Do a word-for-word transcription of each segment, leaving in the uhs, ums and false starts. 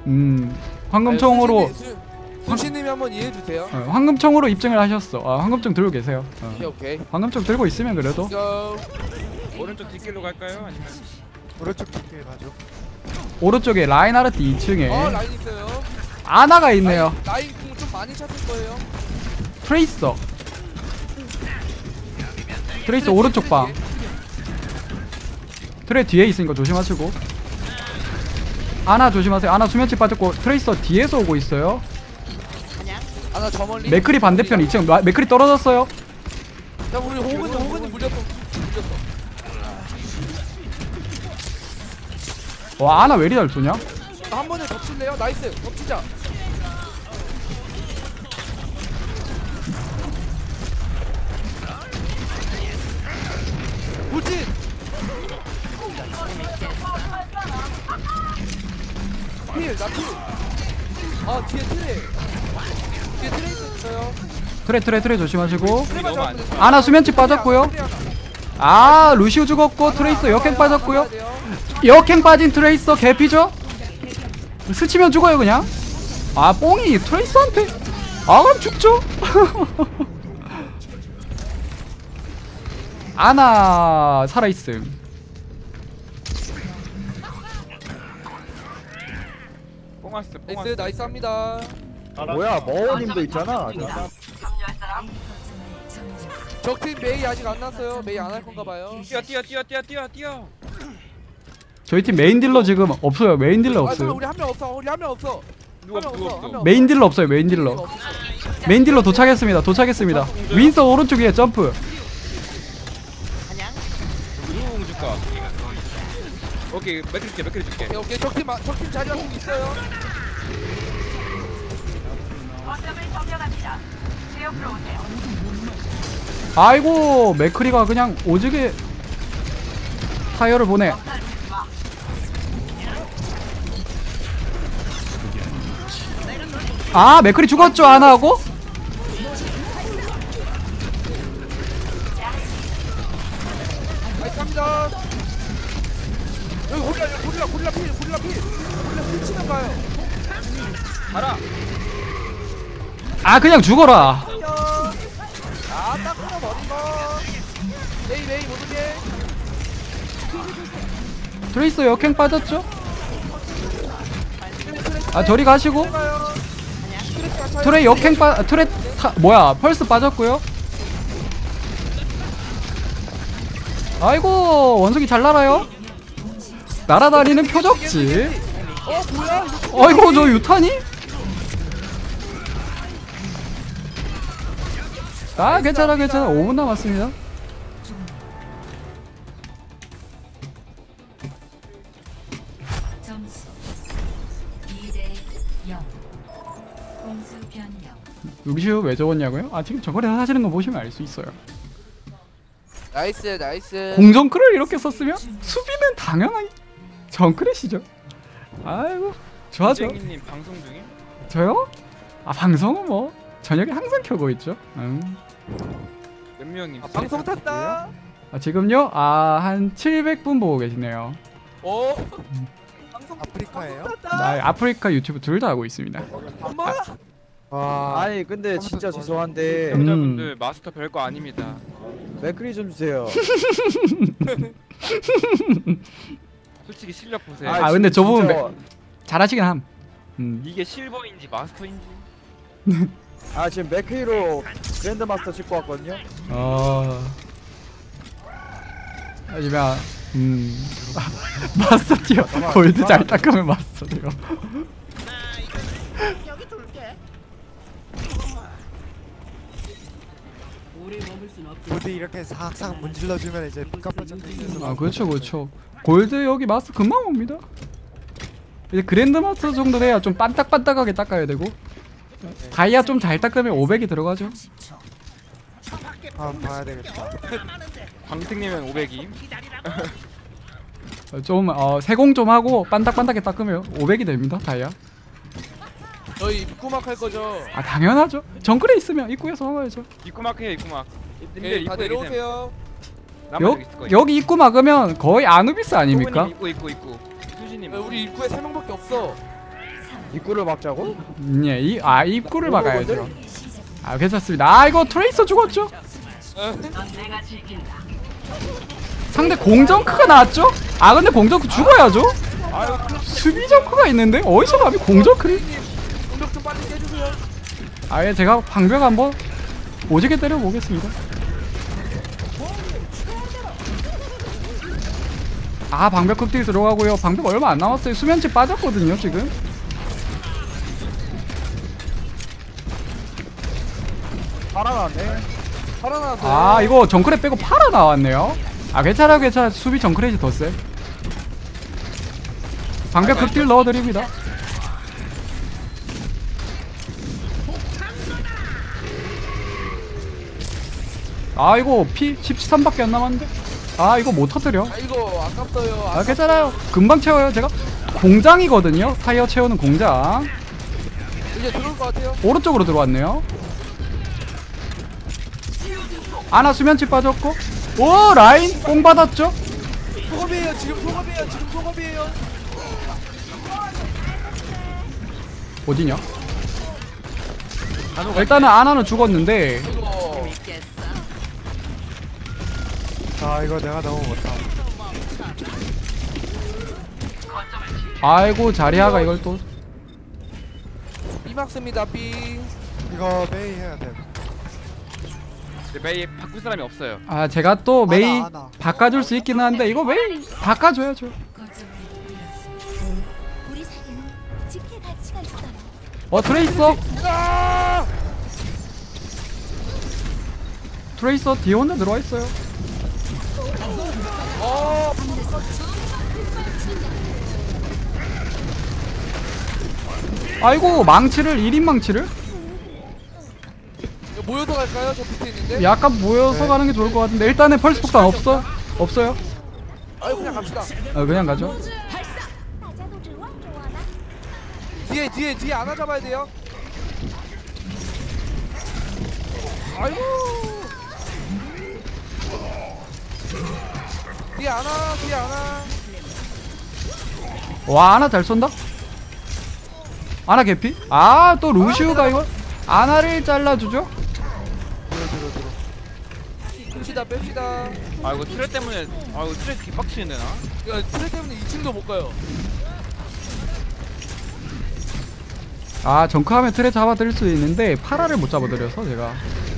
음 황금총으로 수신님이 한번 이해해주세요. 어, 황금총으로 입증을 하셨어. 아, 황금총 들고 계세요. 어. 오케이 오케이. 황금총 들고 있으면 그래도 오른쪽 뒷길로 갈까요? 아니면 오른쪽 뒷길 가죠. 오른쪽에 라인하르트 이 층에 어 라인 있어요. 아나가 있네요. 라인, 라인 궁 좀 많이 찼을 거예요. 트레이서 트레이서 오른쪽 방 트레 뒤에 있으니까 조심하시고. 아나 조심하세요. 아나 수면치 빠졌고 트레이서 뒤에서 오고 있어요. 아나 저 멀리. 맥크리 반대편 이 층 맥크리 떨어졌어요. 야 우리 호근이 호근이 물렸어. 물렸어. 와 아나 왜 이리 잘 쏘냐? 한 번에 덮칠래요? 나이스. 덮치자. 돌진. 필, 나 필. 아 뒤에 트레. 뒤에 트레 있어요. 트레 트레 트레 조심하시고. 트레만 너무 안 잡으면 돼. 아나 수면치 빠졌고요. 트레 하나. 아 루시우 죽었고 트레이서 역행 빠졌고요. 잡아야 돼요. 역행 빠진 트레이서 개피죠? 스치면 죽어요 그냥. 아 뽕이 트레이서한테. 아 그럼 죽죠. 아나 살아있음. 뽕았어 나이스 뽕았어. 나이스 합니다. 뭐야 머원님도 있잖아. 적팀 메이 아직 안 났어요. 메이 안 할 건가 봐요. 뛰어 뛰어 뛰어 뛰어 뛰어 뛰어. 저희 팀 메인 딜러 지금 없어요. 메인 딜러 아 잠깐 없어요. 우리 한 명 없어. 우리 한 명 없어. 누가 한 명 누가 없어. 한 없어. 명 메인 딜러 없어요. 메인 딜러. 없어. 메인 딜러 도착했습니다. 도착했습니다. 윈서 오른쪽 위에 점프. 누구 줄까? 오케이 맥크리 줄게 맥크리 줄게. 오케이 오케이 적팀 마- 적팀 자리 한국 있어요. 아이고 맥크리가 그냥 오지게 타이어를 보내. 아 맥크리 죽었죠 아나 하고? 나이스 합니다. 여기 고릴라 여기 고릴라 고릴라 필 고릴라 필 고릴라 필 치면 가요. 가라. 아 그냥 죽어라. 아딱 끊어버리고 메이 메이 모르게. 트레이서 역행 빠졌죠? 아 저리 가시고. 트레 역행 빠 트레 타 뭐야 펄스 빠졌고요. 아이고 원숭이 잘 날아요. 날아다니는 표적지. 어 뭐야 이거. 아이고 저 유탄이? 아 괜찮아 괜찮아 오 분 남았습니다. 점수 이 대 영. 공수 변경. 루시우 왜 적었냐고요? 아 지금 저거를 하시는 거 보시면 알 수 있어요. 나이스 나이스. 공정크를 이렇게 썼으면 수비는 당연한 정크래시죠. 아이고 좋아죠. 님 방송 중임? 저요? 아 방송은 뭐 저녁에 항상 켜고 있죠. 음. 몇 명님? 아, 방송 탔다. 아 지금요? 아 한 칠백 분 보고 계시네요. 어. 방송 아프리카예요? 방송 나 탔다. 아프리카 유튜브 둘 다 하고 있습니다. 엄마. 와 아니 근데 진짜 죄송한데 음. 여러분들 마스터 별거 아닙니다. 맥크리 좀 주세요. 솔직히 실력 보세요. 아, 근데 저 부분 진짜- 잘하시긴 함. 음. 이게 실버인지 마스터인지. 아 지금 맥크리로 그랜드 마스터 찍고 왔거든요. 어. 하지만 음. 마스터 티어 골드 잘 닦으면 마스터 티어. 모두 이렇게 싹싹 문질러주면 이제 깜빡깜빡 아 그렇죠 그렇죠. 골드 여기 마스터 금방 옵니다. 이제 그랜드 마스터 정도 돼야 좀 반딱반딱하게 닦아야 되고 다이아 좀 잘 닦으면 오백이 들어가죠. 아 봐야 되겠다. 광택님은 오백이. 좀 어, 세공 좀 하고 반딱반딱하게 닦으면 오백이 됩니다 다이아. 저희 입구막 할 거죠. 아 당연하죠. 정글에 있으면 입구에서 막아야죠. 입구막 해요 입구막. 네, 다 내려오세요. 여, 여기 입구 막으면 거의 아누비스 아닙니까? 입구 입구 입구. 수진님. 야, 우리 입구에 세 명밖에 없어. 입구를 막자고? 음, 예, 이, 아 입구를 막아야죠. 아 괜찮습니다. 아 이거 트레이서 죽었죠? 상대 공정크가 나왔죠? 아 근데 공정크 죽어야죠? 수비 정크가 있는데 어디서 감히 공정크를? 공격 좀 빨리 깨주세요. 아예 제가 방벽 한번 오지게 때려보겠습니다. 아 방벽 극딜 들어가고요. 방벽 얼마 안 남았어요. 수면치 빠졌거든요 지금. 살아나네. 살아나세요. 아 이거 정크렛 빼고 팔아 나왔네요. 아 괜찮아 괜찮아. 수비 정크렛이 더 세. 방벽 극딜 넣어드립니다. 아 이거 피 십삼밖에 안 남았는데. 아 이거 못 터뜨려. 아 이거 아깝어요. 아 괜찮아요. 금방 채워요 제가. 공장이거든요. 타이어 채우는 공장. 이제 들어올 것 같아요. 오른쪽으로 들어왔네요. 아나 수면치 빠졌고. 오 라인 뽕 받았죠. 소급이에요. 지금 소급이에요. 지금 소급이에요. 어디냐? 일단은 아나는 죽었는데. 이거 아 이거 내가 너무 못하. 아이고 자리아가 이걸 또. B 막습니다. B. 이거 메이 해야 돼. 메이 바꿀 사람이 없어요. 아 제가 또 메이 아나, 아나. 바꿔줄 수 있기는 한데 이거 메이 바꿔줘야죠. 우리 사이에는 지킬 가치가 있어요. 어 트레이서 아! 트레이서 뒤에 혼자 들어와 있어요. 어. 아이고 망치를 일 인 망치를 이거 모여서 갈까요? 저 밑에 있는데. 약간 모여서 가는 게 좋을 것 같은데 일단은 펄스 폭탄 없어 없어요. 아유 그냥 갑시다. 어 그냥 가죠. 뒤에 뒤에 뒤에 안아 잡아야 돼요. 아이고. 뒤에 안아 뒤에 안아. 와 아나 잘 쏜다. 아나 개피? 아 또 루시우가 이거 아나를 잘라주죠? 뺍시다 뺍시다. 아 이거 트레 때문에 아 이거 트레 개빡치는데 나. 야 트레 때문에 이 층도 못 가요. 아 정크하면 트레 잡아드릴 수 있는데 파라를 못 잡아드려서 제가.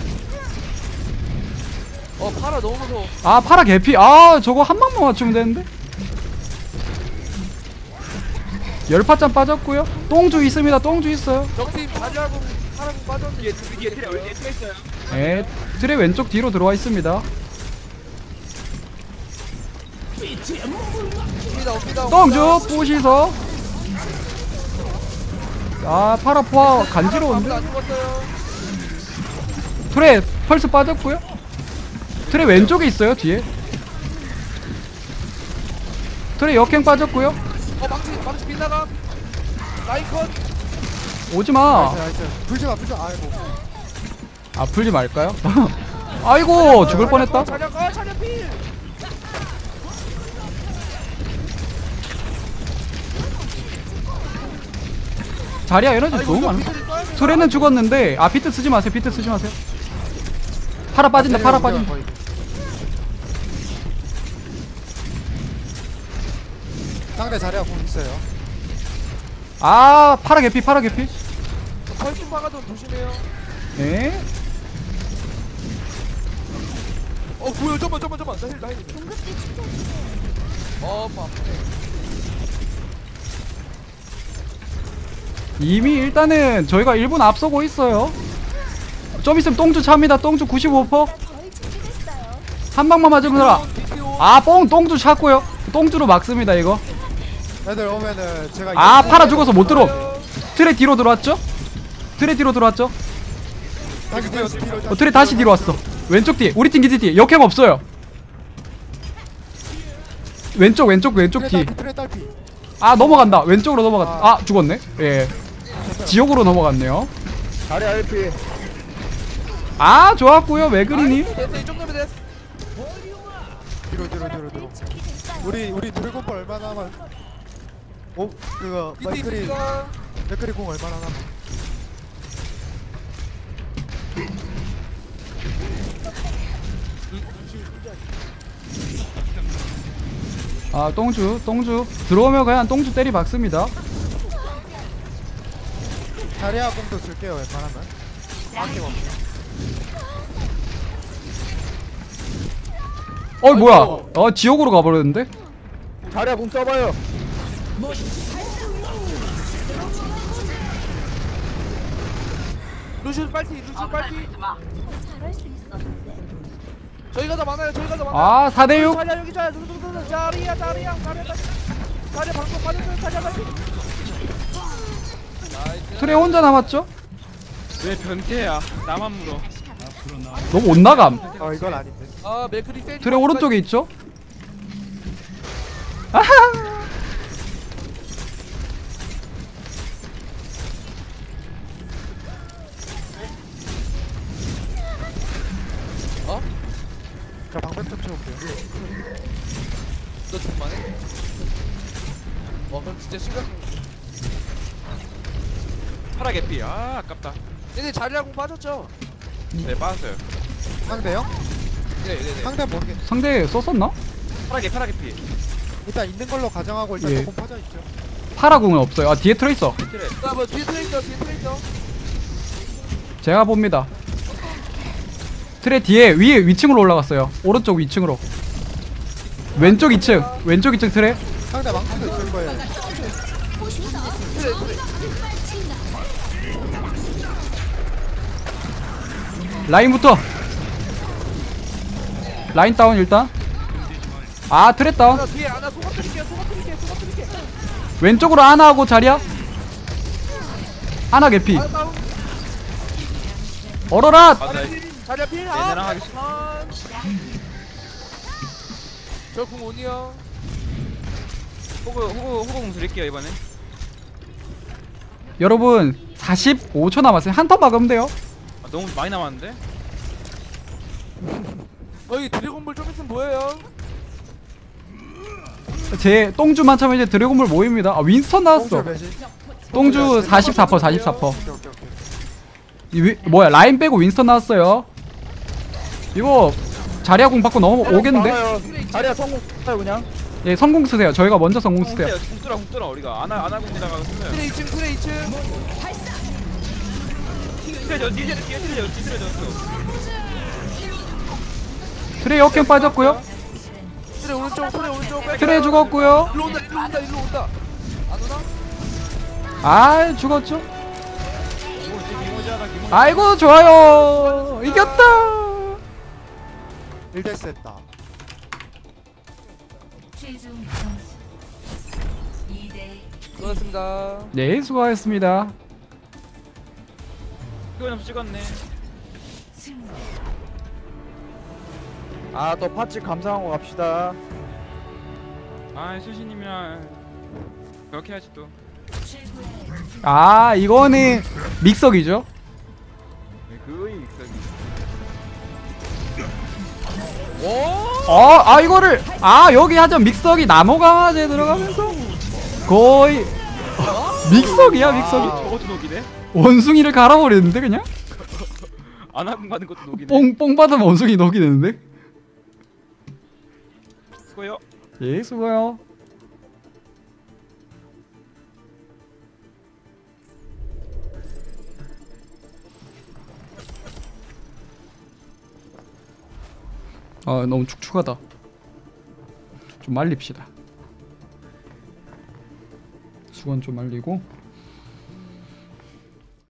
어 파라 너무 무서워. 아 파라 개피. 아 저거 한 방만 맞추면 되는데. 열파짠 빠졌고요. 똥주 있습니다. 똥주 있어요. 정팀 자리하고 파라고 빠졌는데. 뒤에 뒤에 트레 뒤에 트레 있어요. 네, 트레 왼쪽 뒤로 들어와 있습니다. 옵니다 옵니다. 똥주 부시서. 아 파라 포화 간지러운데. 안 죽었어요. 트레 펄스 빠졌고요. 트레 왼쪽에 있어요 뒤에. 트레 역행 빠졌고요. 어 망치 망치 빗나가. 라이컨. 오지마. 나이스 나이스. 불지마 불지마. 아이고. 아 풀지 말까요? 아이고 죽을 뻔했다. 자력 어 자력 필. 자리야 에너지 아이고 너무 이거 많아. 비트를 써야 되나? 트레는 죽었는데 아 비트 쓰지 마세요. 비트 쓰지 마세요. 파라 빠진다. 파라 빠진다. 상대 자리가 공 있어요. 아 파라 개피. 파라 개피. 펄좀 박아도 조심해요. 네. 어 뭐야 잠깐만 잠깐만 잠깐만 나힐 나힐. 어 뭐. 이미 일단은 저희가 일 분 앞서고 있어요. 좀 있으면 똥주 찹니다. 똥주 구십오 퍼센트. 한 방만 맞으면 살아. 아 뽕 똥주 찼고요. 똥주로 막습니다 이거. 애들 오면은 제가 아 파라 죽어서 못 들어. 트레 뒤로 들어왔죠? 트레 뒤로 들어왔죠? 다시 뒤로 뒤로. 어, 트레 다시 뒤로 왔어. 왼쪽 뒤에 우리 팀 기지 뒤에 역행 없어요. 왼쪽 왼쪽 왼쪽 뒤. 트레 딸피. 아 넘어간다. 왼쪽으로 넘어갔다. 아 죽었네. 예. 지옥으로 넘어갔네요. 자리 알피. 아 좋았고요. 외그리님. 됐어 이 정도면 됐어. 뒤로 뒤로 뒤로 뒤로. 우리 우리 드래곤볼 얼마 남았? 오 그거 밑에 마이크리 있으니까. 맥크리 공 얼마나 남아? 아 똥주 똥주 들어오면 그냥 똥주 때리 박습니다. 자리야 공도 쓸게요 웬만하면. 어 뭐야? 어 지옥으로 가버렸는데? 자리야 공 써봐요. 루시우 빨티 루시우 빨티 잘할 수 있었는데. 저희가 더 많아요 저희가 더 많아요 아 사 대 육. 자리야 여기 자리야 누구누구 자리야 자리야 자리야 자리야 방금 빠졌어요 자리야 빨티 트레 혼자 남았죠? 왜 변태야? 나만 물어. 너무 못 나감. 어 이건 아닌데. 아 맥크리 세이지 트레 오른쪽에 있죠? 자 방백 좀 채울게요. 너 좀만해 와 그럼 진짜 시간 파라 개피. 아 아깝다. 얘네 자리야 공 빠졌죠? 네 빠졌어요. 상대요? 네네네 상대 모르겠네. 상대 썼었나? 파라 개 파라 개피. 일단 있는 걸로 가정하고 일단 예. 조금 퍼져 있죠. 파라궁은 없어요. 아 뒤에 트레이서. 트레. 야뭐 뒤에 트레이서 뒤에 트레이서 제가 봅니다. 트레 뒤에 위에 위층으로 올라갔어요. 오른쪽 위층으로. 왼쪽 이 층. 왼쪽 이 층 트레. 상대 망치도 있을 거예요. 트레 트레 라인부터. 라인 다운 일단. 아 트레 다운. 하나 뒤에 하나 속아 드릴게요 속아 드릴게요 속아 드릴게요 왼쪽으로 아나하고 자리야. 아나 개피. 하나 다운 얼어라. 아, 나 자리야 필 얘네랑 하기 싫- 저궁 온이요 호구 호구 호구 드릴게요 이번에. 여러분 사십오 초 남았어요. 한 턴 막으면 돼요. 아, 너무 많이 남았는데? 어이 드래곤볼 좀 있으면 뭐예요? 제 똥주만 차면 이제 드래곤볼 모입니다. 아 윈스턴 나왔어. 똥줄 매지. 똥주 사십사 퍼센트 사십사 퍼센트. 오케이 오케이 오케이. 이 위, 뭐야 라인 빼고 윈스턴 나왔어요. 이거 자리아 공 받고 넘어오겠는데? 나와요. 자리야 성공 써요 그냥. 예 성공 쓰세요. 저희가 먼저 성공 쓰세요. 궁뚫어 궁뚫어 우리가 아나 아나 궁지다가 쓰면. 트레 이 층 트레 이 층 트레 저 뒤에 뒤에 트레 저 뒤에 졌어. 트레 역행 빠졌고요. 트레 오른쪽 트레 오른쪽 트레 죽었고요. 일로 온다 일로 온다 일로 온다 안 오나? 아 죽었죠. 기모지 기모지 하나 기모지. 아이고 좋아요. 이겼다. 일 대 했다. 최종 점수 이 대 수고하셨습니다 네 수고하셨습니다. 이거 좀 찍었네. 승리. 아또 파츠 감상하고 갑시다. 아 수신이면 그렇게 해야지 또. 최고의 아 이거는 믹서기죠. 그이 믹서기. 어, 아 이거를 아 여기 하자 믹서기 나무 강화제 들어가면서 거의 믹서기야 믹서기. 저것도 녹이네. 원숭이를 갈아버리는데 그냥 아나 궁 받는 것도 녹이네. 뽕뽕 받으면 원숭이 녹이 되는데. 수고요. 예 수고요. 아 너무 축축하다. 좀 말립시다. 수건 좀 말리고.